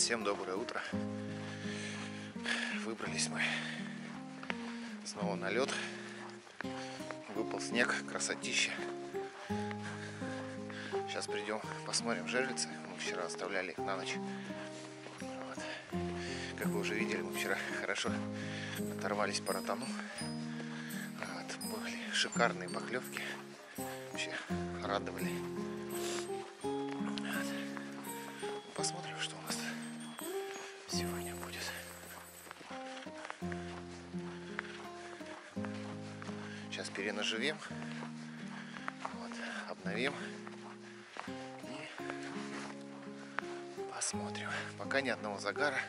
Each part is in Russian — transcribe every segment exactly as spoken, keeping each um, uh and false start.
Всем доброе утро. Выбрались мы снова на лед. Выпал снег, красотища. Сейчас придем, посмотрим жерлицы. Мы вчера оставляли их на ночь. Вот. Как вы уже видели, мы вчера хорошо оторвались по ротану. Вот. Были шикарные поклевки. Вообще радовали. Вот. Посмотрим, что у нас сегодня будет. Сейчас перенаживем, вот, обновим и посмотрим. Пока ни одного загара.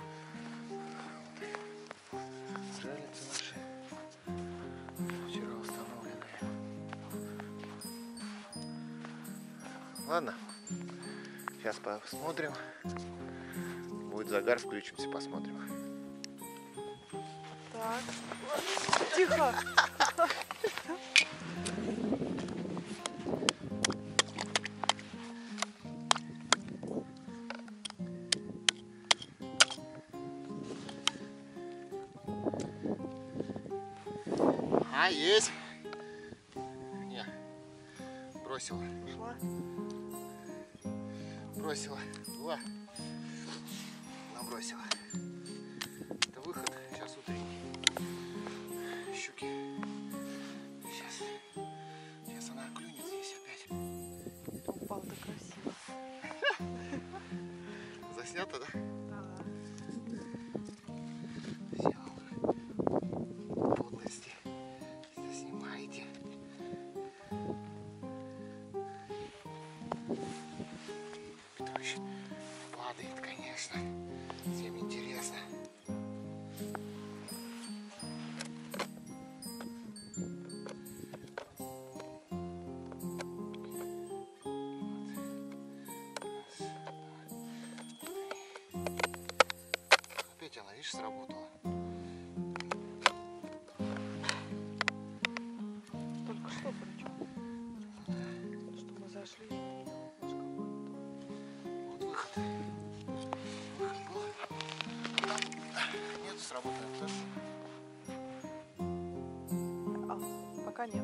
Вот. Жерлицы наши вчера установленные. Ладно, сейчас посмотрим. Будет загар, включимся, посмотрим. Так, тихо. А, есть. Не, бросила. Шла. Бросила. Два. Набросила. Это выход. Сейчас утренний. Щуки. Сейчас. Сейчас она клюнет здесь опять. Упал-то красиво. Заснято, да? Ага. Все. Подлости. Снимаете. Петрович падает, конечно. Всем интересно. Опять она, видишь, сработала. Только что причем. Что мы зашли и не видел. Вот выход. Выход был. Нет, сработает тоже. А, пока нет.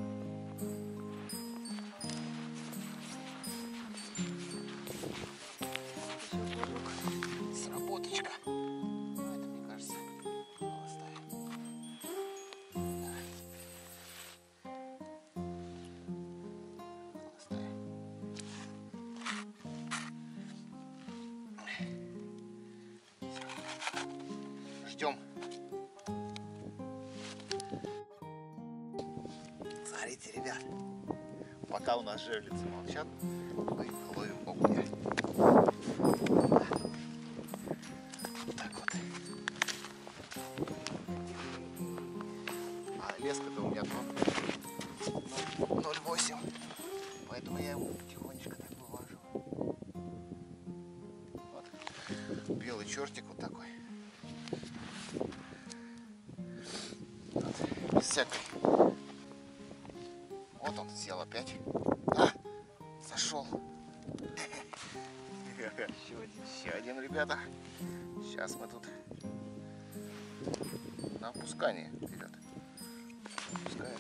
Сработочка. Ну, это, мне кажется, холостая. Да. Холостая. Ждем. Смотрите, ребят. Пока у нас жерлицы молчат, мы ловим окуня. Так вот. А леска-то у меня ноль восемь. Поэтому я его потихонечку так вывожу. Вот. Белый чертик вот такой. Вот. Без всякой. Вот он сел опять. А, сошел. Еще один. Еще один, ребята. Сейчас мы тут на опускании, ребят. Опускаешь.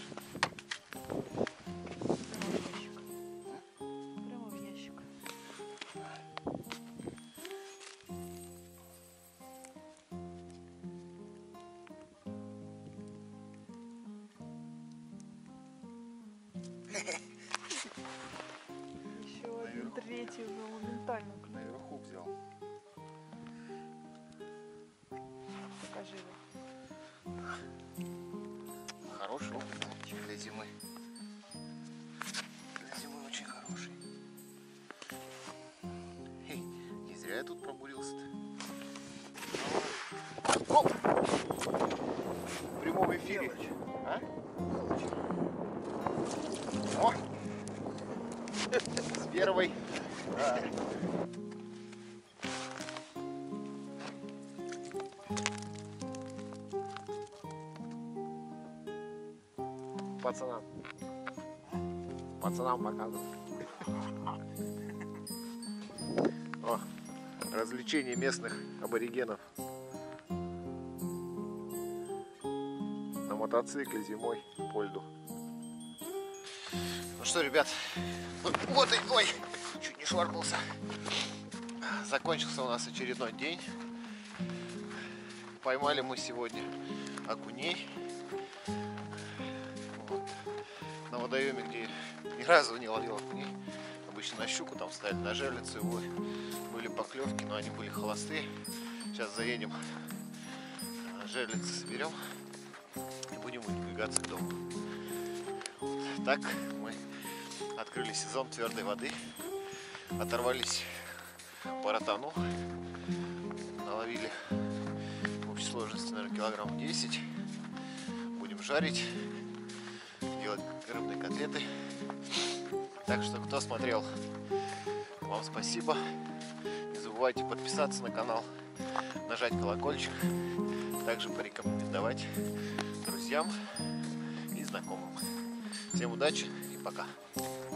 Прямо в ящик. Прямо в ящик. Еще один, третий уже моментально. Наверху взял. Покажи его. Хороший опыт для зимы. Для зимы очень хороший. Эй, не зря я тут пробурился-то. Оп! В прямом эфире. А? О! С первой. Да. Пацанам. Пацанам показывают. О, Развлечение местных аборигенов. На мотоцикле зимой по льду. Ну что, ребят, вот и, ой, чуть не шваркнулся. Закончился у нас очередной день. Поймали мы сегодня окуней. Вот. На водоеме, где ни разу не ловил окуней. Обычно на щуку там ставили, на жерлицу его. Были поклевки, но они были холостые. Сейчас заедем, жерлицы соберем и будем выдвигаться к дому. Вот. Так мы открыли сезон твердой воды. Оторвались по ротану. Наловили в общей сложности, наверное, килограмм десять. Будем жарить, делать рыбные котлеты. Так что, кто смотрел, вам спасибо. Не забывайте подписаться на канал, нажать колокольчик, также порекомендовать друзьям и знакомым. Всем удачи и пока!